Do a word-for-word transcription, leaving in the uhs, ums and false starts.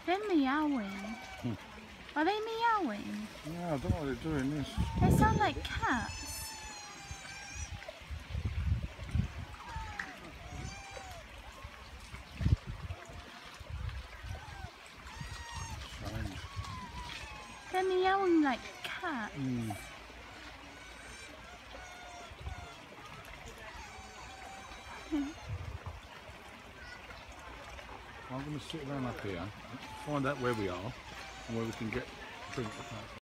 They're meowing. Hmm. Are they meowing? Yeah, I don't know what they're doing this. They sound like cats. Strange. They're meowing like cats. Mm. I'm going to sit around up here, find out where we are and where we can get drink.